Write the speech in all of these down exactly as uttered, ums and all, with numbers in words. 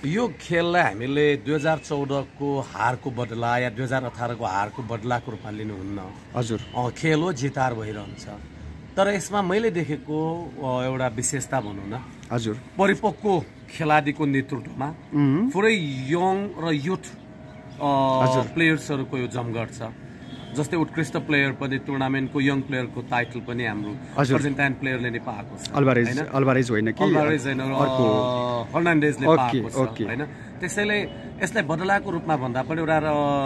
यो खेललाई हामीले दुई हजार चौध को हारको बदला या दुई हजार अठार को हारको बदलाको रूपमा लिनुहुन्न। हजुर खेल हो, जितार भइरहन्छ। तर यसमा मैले देखेको एउटा विशेषता भनौँ न, हजुर परिपक्व खेलाडीको नेतृत्वमा पुरै यङ र युथ प्लेयर्सहरूको यो जमघट छ। जस्तै उत्कृष्ट प्लेयर पनि टुर्नामेन्टको यङ प्लेयरको टाइटल पनि हाम्रो अर्जेन्टाइन प्लेयरले नै पाएको छ। अल्भारेज अल्भारेज होइन कि अल्भारेज होइन, फर्नान्डेजले पाएको छ हैन। त्यसैले यसलाई बदलाको रूपमा भन्दा पनि एउटा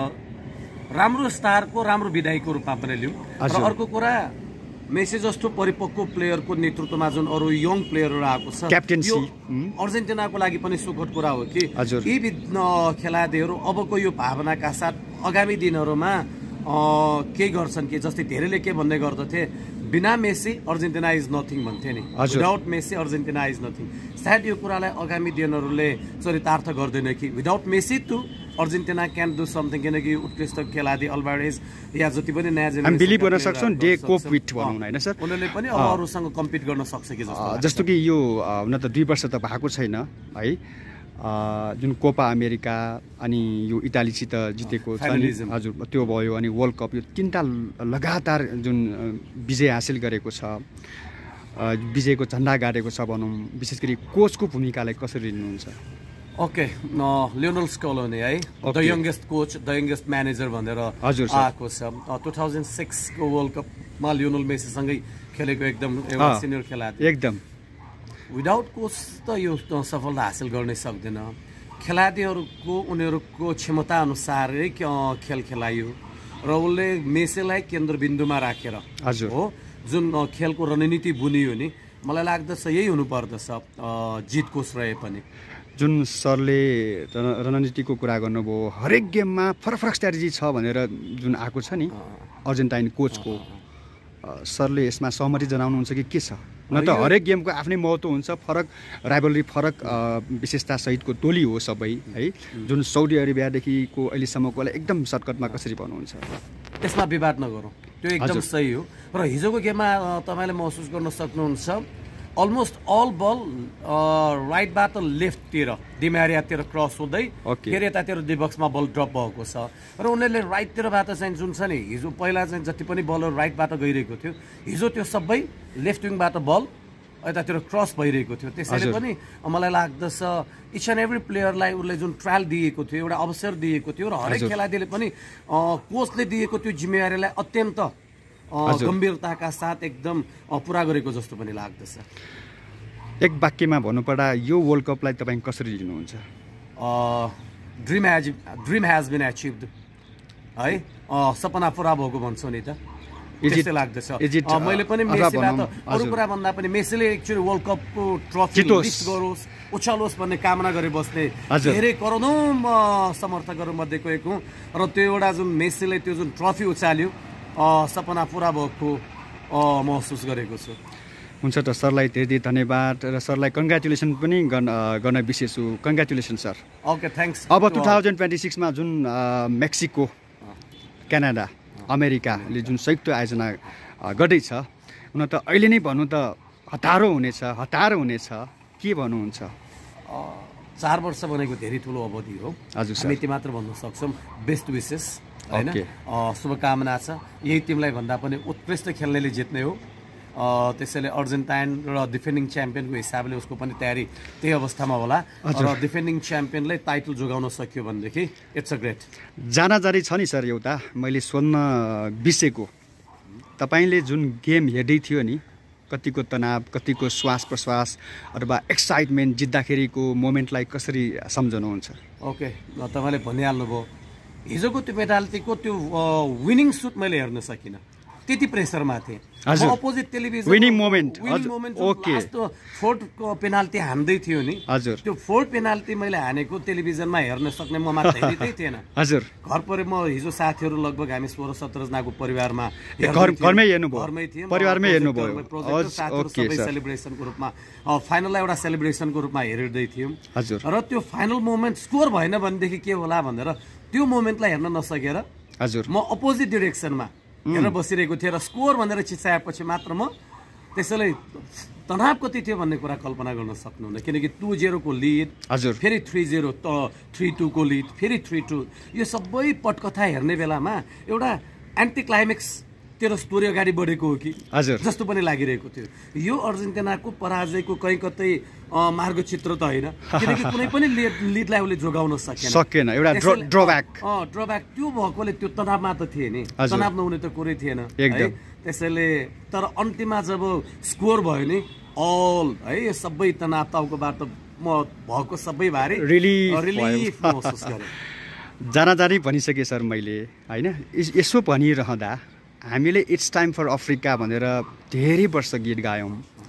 राम्रो स्टारको राम्रो विदायको रूपमा पनि लिउँ। र अर्को कुरा, मेसी जस्तो परिपक्व प्लेयरको नेतृत्वमा जुन अरू यङ प्लेयरहरू आएको छ, क्याप्टेन्सी अर्जेन्टिनाको लागि पनि सुखद कुरा हो कि यी खेलाडीहरू अबको यो भावनाका साथ आगामी दिनहरूमा के गर्छन् कि जस्तै धेरैले के भन्ने गर्दथे, बिना मेसी अर्जेन्टिना इज नथिङ भन्थे नि, without Messi Argentina is nothing. सायद यो कुरालाई आगामी दिनहरूले चरितार्थ गर्दैन कि without Messi to Argentina can do something, किनकि उत्कृष्ट खेलाडी अल्भारेज या जति पनि नयाँ जेनेरेसन बिलिभ गर्न सक्छौँ डे कोप विथ भनौँ हैन सर, उनीहरूले पनि अब अरूसँग कम्पिट गर्न सक्छ कि जस्तो। जस्तो कि यो हुन त दुई वर्ष त भएको छैन है, जुन कोपा अमेरिका अनि यो इटालीसित जितेको छ नि, हजुर त्यो भयो, अनि वर्ल्ड कप, यो तिनवटा लगातार जुन विजय हासिल गरेको छ, विजयको झन्डा गाडेको छ भनौँ। विशेष गरी कोचको भूमिकालाई कसरी लिनुहुन्छ? ओके, लियोनल स्कलोनी है, the youngest coach, the youngest manager भनेर आएको छ। टु थाउजन्ड सिक्सको वर्ल्ड कपमा लियोनल मेसीसँगै खेलेको एकदम एउटा सिनियर खेलाडी। एकदम विदाउट कोच त यो सफलता हासिल गर्नै सक्दैन। खेलाडीहरूको उनीहरूको क्षमता अनुसारै खेल खेलाइयो र उसले मेसीलाई केन्द्रबिन्दुमा राखेर हजुर हो जुन खेलको रणनीति बुनियो नि, मलाई लाग्दछ यही हुनुपर्दछ जित कोच रहे पनि। जुन सरले रणनीतिको कुरा गर्नुभयो, हरेक गेममा फरक फरक स्ट्राटेजी छ भनेर जुन आएको छ नि अर्जेन्टाइन कोचको, सरले यसमा सहमति जनाउनुहुन्छ कि के छ? न त हरेक गेमको आफ्नै महत्त्व हुन्छ, फरक राइभलरी, फरक विशेषता सहितको टोली हो सबै है, जुन साउदी अरेबियादेखिको अहिलेसम्मकोलाई एकदम सर्टकटमा कसरी भन्नुहुन्छ? त्यसमा विवाद नगरौँ, त्यो एकदम सही हो। र हिजोको गेममा तपाईँले महसुस गर्न सक्नुहुन्छ, अलमोस्ट अल बल राइटबाट लेफ्टतिर डिमारियातिर क्रस हुँदै फेरि यतातिर डिबक्समा बल ड्रप भएको छ र उनीहरूले राइटतिरबाट चाहिँ जुन छ नि, हिजो पहिला चाहिँ जति पनि बलहरू राइटबाट गइरहेको थियो, हिजो त्यो सबै लेफ्ट विङबाट बल यतातिर क्रस भइरहेको थियो। त्यसैले पनि मलाई लाग्दछ इच एन्ड एभ्री प्लेयरलाई उसले जुन ट्रायल दिएको थियो, एउटा अवसर दिएको थियो र हरेक खेलाडीले पनि कोचले दिएको त्यो जिम्मेवारीलाई अत्यन्त गम्भीरताका साथ एकदम पुरा गरेको जस्तो पनि लाग्दछ। एक वाक्यमा भन्नुपर्दा यो वर्ल्ड कपलाई तपाईँ कसरी लिनुहुन्छ? Dream has dream has been achieved है, सपना पुरा भएको भन्छौ नि त, त्यस्तै लाग्दछ। मैले पनि मेसीबाट अरू कुरा भन्दा पनि मेसीले एक्चुअली वर्ल्ड कपको ट्रफी लिस्ट गरोस्, उछालोस् भन्ने कामना गरे बस्ने धेरै करोडौँ समर्थकहरू मध्येको एक हुँ र त्यो एउटा जुन मेसीले त्यो जुन ट्रफी उचाल्यो, सपना पुरा भएको महसुस गरेको छु। हुन्छ त, सरलाई धेरै धेरै धन्यवाद र सरलाई कङ्ग्रेचुलेसन पनि गर्न गर्न बिर्सेछु। Congratulation sir. Okay, thanks. अब टु थाउजन्ड ट्वेन्टी सिक्समा जुन मेक्सिको, क्यानाडा, अमेरिकाले जुन संयुक्त आयोजना गर्दैछ, हुन त अहिले नै भन्नु त हतारो हुनेछ, हतारो हुनेछ, के भन्नुहुन्छ? चार वर्ष भनेको धेरै ठुलो अवधि हो, हजुर सर, यति मात्र भन्न सक्छौँ। बेस्ट विसेस हैन, शुभकामना छ। यही टिमलाई भन्दा पनि उत्कृष्ट खेल्नेले जित्ने हो, त्यसैले अर्जेन्टाइन र डिफेन्डिङ च्याम्पियनको हिसाबले उसको पनि तयारी त्यही अवस्थामा होला र डिफेन्डिङ च्याम्पियनले टाइटल जोगाउन सक्यो भनेदेखि इट्स अ ग्रेट। जानाजारी छ नि सर, एउटा मैले सोध्न बिर्सेको, तपाईँले जुन गेम हेर्दै थियो नि, कतिको तनाव, कतिको श्वास प्रश्वास अथवा एक्साइटमेन्ट, जित्दाखेरिको मोमेन्टलाई कसरी सम्झनुहुन्छ? ओके, तपाईँले भनिहाल्नुभयो, हिजोको त्यो पेनाल्टीको त्यो विनिङ सुट मैले हेर्न सकिनँ, त्यति प्रेसरमा थिएँ। Opposite television winning moment, winning moment last fourth penalty हान्दै थियो नि, हजुर त्यो फोर्थ पेनाल्टी मैले हानेको टेलिभिजनमा हेर्न सक्ने म मात्र हेरिँदै थिएन, हजुर घर परे म हिजो साथीहरू लगभग हामी सोह्र सत्र जनाको परिवारमा घरमै हेर्नुभयो, घरमै थियौँ, परिवारमै हेर्नुभयो, साथीहरू सबै सेलिब्रेसनको रूपमा फाइनललाई एउटा सेलिब्रेसनको रूपमा हेरिँदै थियौँ, हजुर। र त्यो फाइनल मोमेन्ट स्कोर भएन भनेदेखि के होला भनेर त्यो मोमेन्टलाई हेर्न नसकेर हजुर म अपोजिट डिरेक्सनमा हेरेर बसिरहेको थिएँ र स्कोर भनेर चिच्चाएपछि मात्र म त्यसैले तनाव कति थियो भन्ने कुरा कल्पना गर्न सक्नुहुन्न किनकि टू जिरो को लिड हजुर फेरि थ्री जिरो त थ्री टू को लिड फेरि थ्री टू यो सबै पटकथा हेर्ने बेलामा एउटा एन्टी क्लाइमेक्स तेरो स्टोरी अगाडि बढेको हो कि हजुर जस्तो पनि लागिरहेको थियो यो अर्जेन्टिनाको पराजयको कहीँ कतै मार्गचित्र त होइन किनकि कुनै पनि लिडलाई उसले जोगाउन सकेन सकेन एउटा ड्रब्याक अँ ड्रब्याक त्यो भएकोले त्यो तनावमा त थिए नि तनाव नहुने त कुरै थिएन है त्यसैले तर अन्तिममा जब स्कोर भयो नि अल है यो सबै तनाव टाउकोबाट म भएको सबै बारे रिलिफ महसुस गरेँ जाना जानी भनिसकेँ सर मैले होइन यसो भनिरहँदा हामीले इट्स टाइम फर अफ्रिका भनेर धेरै वर्ष गीत गायौँ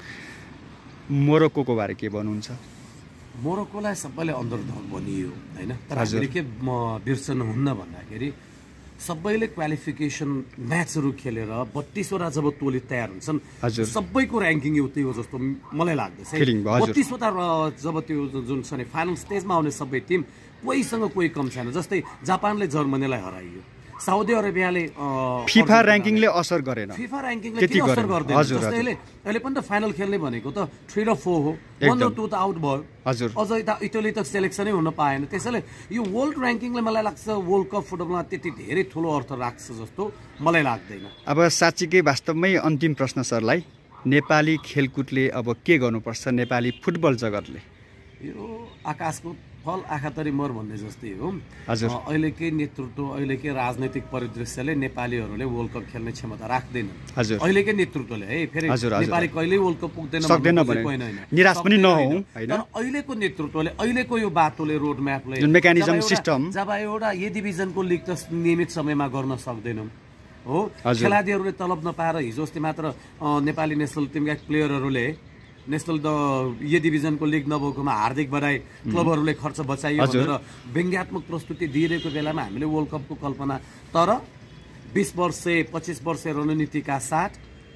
मोरोक्कोको बारे के भन्नुहुन्छ मोरोक्कोलाई सबैले अन्तर्धक भनियो होइन तर हामीले के बिर्सनुहुन्न भन्दाखेरि सबैले क्वालिफिकेसन म्याचहरू खेलेर बत्तीसवटा जब टोली तयार हुन्छन् सबैको ऱ्याङ्किङ एउटै हो जस्तो मलाई लाग्दछ बत्तीसवटा जब त्यो जुन छ नि फाइनल स्टेजमा आउने सबै टिम कोहीसँग कोही कम छैन जस्तै जापानले जर्मनीलाई हराइयो साउदी अरेबियाले फिफा ऱ्याङ्किङले असर गरेन फिफा ऱ्याङ्किङले के असर गर्दैन जस्तै अहिले अहिले पनि त फाइनल खेल्ने भनेको त थ्री र फोर हो वान र टू त आउट भयो हजुर अझ इटली त सेलेक्सनै हुन पाएन त्यसैले यो वर्ल्ड ऱ्याङ्किङले मलाई लाग्छ वर्ल्ड कप फुटबलमा त्यति धेरै ठुलो अर्थ राख्छ जस्तो मलाई लाग्दैन अब साँच्चीकै वास्तवमै अन्तिम प्रश्न सरलाई नेपाली खेलकुदले अब के गर्नुपर्छ नेपाली फुटबल जगतले यो आकाशको फल आँखा तरी मर भन्ने जस्तै हो हजुर अहिलेकै नेतृत्व अहिलेकै राजनैतिक परिदृश्यले नेपालीहरूले वर्ल्ड कप खेल्ने क्षमता राख्दैन हजुर अहिलेकै नेतृत्वले है फेरि नेपाली कहिल्यै वर्ल्ड कप पुग्दैन सक्दैन भने निराश पनि नहौँ हैन तर अहिलेको नेतृत्वले अहिलेको यो बाटोले रोड म्यापले जुन मेकानिजम सिस्टम जब एउटा ए डिभिजनको लिग त नियमित समयमा गर्न सक्दैनौँ हो खेलाडीहरूले तलब नपाएर हिजो अस्ति मात्र नेपाली नेसनल टिमका प्लेयरहरूले नेसनल द ए डिभिजनको लिग नभएकोमा हार्दिक बधाई क्लबहरूले खर्च बचाइयो भनेर व्यङ्ग्यात्मक प्रस्तुति दिइरहेको बेलामा हामीले वर्ल्ड कपको कल्पना तर बीस वर्ष पच्चिस वर्ष रणनीतिका साथ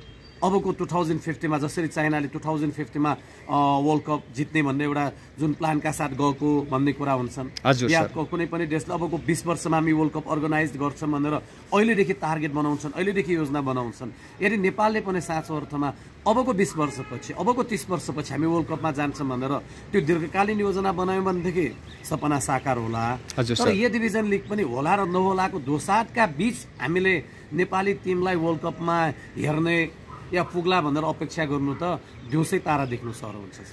अबको टु थाउजन्ड फिफ्टीमा जसरी चाइनाले टु थाउजन्ड फिफ्टीमा वर्ल्ड कप जित्ने भन्ने एउटा जुन प्लानका साथ गएको भन्ने कुरा हुन्छन् या कुनै पनि देशले अबको बीस वर्षमा हामी वर्ल्ड कप अर्गनाइज गर्छौँ भनेर अहिलेदेखि टार्गेट बनाउँछन् अहिलेदेखि योजना बनाउँछन् यदि नेपालले पनि साँचो अर्थमा अबको बीस वर्षपछि अबको तीस वर्षपछि हामी वर्ल्ड कपमा जान्छौँ भनेर त्यो दीर्घकालीन योजना बनायौँ भनेदेखि सपना साकार होला तर ए डिभिजन लिग पनि होला र नहोलाको दोसाटका बीच हामीले नेपाली टिमलाई वर्ल्ड कपमा हेर्ने या पुग्ला भनेर अपेक्षा गर्नु त दिउँसै तारा देख्नु सर हुन्छ सर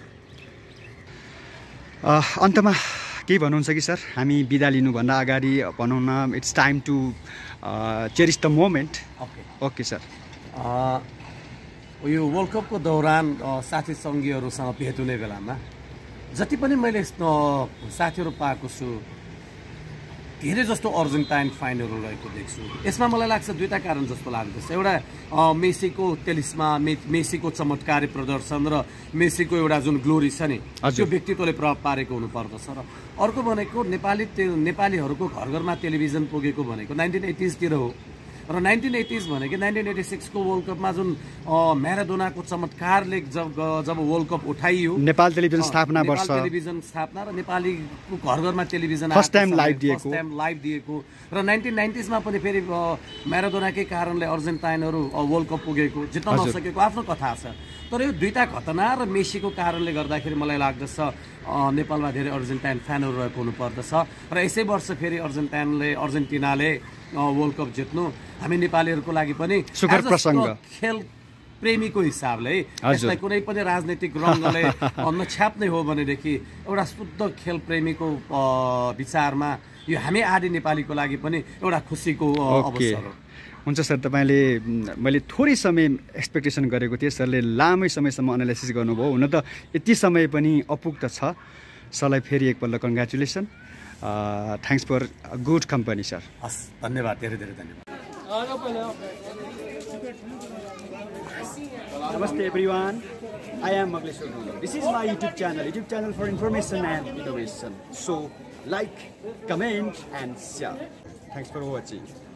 अन्तमा केही भन्नुहुन्छ कि सर हामी बिदा लिनुभन्दा अगाडि भनौँ न it's time to cherish the moment okay okay sir यो वर्ल्ड कपको दौरान साथी सङ्गीहरूसँग भेट हुने बेलामा जति पनि मैले साथीहरू पाएको छु धेरै जस्तो अर्जेन्टाइन फाइनहरू रहेको देख्छु यसमा मलाई लाग्छ दुईटा कारण जस्तो लाग्दछ एउटा मेसीको टेलिस्मा मेसीको चमत्कारी प्रदर्शन र मेसीको एउटा जुन ग्लोरी छ नि त्यो व्यक्तित्वले प्रभाव पारेको हुनुपर्दछ र अर्को भनेको नेपाली नेपालीहरूको घर घरमा टेलिभिजन पुगेको भनेको नाइन्टिन एटिजतिर हो र नाइन्टिन एटिज भनेको नाइन्टिन एटी सिक्सको वर्ल्ड कपमा जुन म्याराडोनाको चमत्कारले जब जब वर्ल्ड कप उठाइयो नेपाल टेलिभिजन स्थापना वर्ष टेलिभिजन स्थापना र नेपालीको घर घरमा टेलिभिजन फर्स्ट टाइम लाइभ दिएको फर्स्ट टाइम लाइभ दिएको र नाइन्टिन नाइन्टिजमा पनि फेरि म्याराडोनाकै कारणले अर्जेन्टाइनहरू वर्ल्ड कप पुगेको जित्न नसकेको आफ्नो कथा छ तर यो दुईटा घटना र मेसीको कारणले गर्दाखेरि मलाई लाग्दछ नेपालमा धेरै अर्जेन्टाइन फ्यानहरू रहेको हुनुपर्दछ र यसै वर्ष फेरि अर्जेन्टाइनले अर्जेन्टिनाले वर्ल्ड कप जित्नु हामी नेपालीहरूको लागि पनि सुखद प्रसङ्ग खेल प्रेमीको हिसाबले यसलाई कुनै पनि राजनीतिक रङ्गले नछ्याप्ने हो भनेदेखि एउटा शुद्ध खेल प्रेमीको विचारमा यो हामी आदि नेपालीको लागि पनि एउटा खुसीको अवसर हो हुन्छ सर तपाईँले मैले थोरै समय एक्सपेक्टेसन गरेको थिएँ सरले लामै समयसम्म एनालाइसिस गर्नुभयो हुन त यति समय पनि अपुग्त छ सरलाई फेरि एकपल्ट congratulation thanks for good company sir हस् धन्यवाद धेरै धेरै धन्यवाद Namaste everyone, I am Magleshwar Gundal. This is my YouTube channel, YouTube channel for information and innovation. So like, comment and share. Thanks for watching.